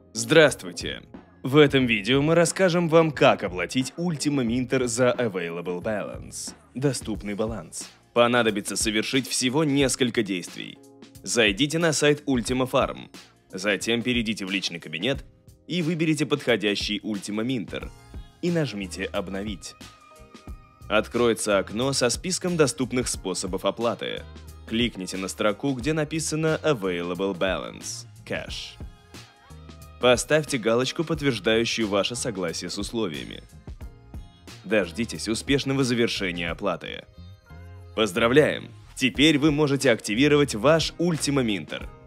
Здравствуйте! В этом видео мы расскажем вам, как оплатить Ultima Minter за Available Balance – доступный баланс. Понадобится совершить всего несколько действий. Зайдите на сайт Ultima Farm, затем перейдите в личный кабинет и выберите подходящий Ultima Minter и нажмите «Обновить». Откроется окно со списком доступных способов оплаты. Кликните на строку, где написано Available Balance – Cash. Поставьте галочку, подтверждающую ваше согласие с условиями. Дождитесь успешного завершения оплаты. Поздравляем! Теперь вы можете активировать ваш Ultima Minter.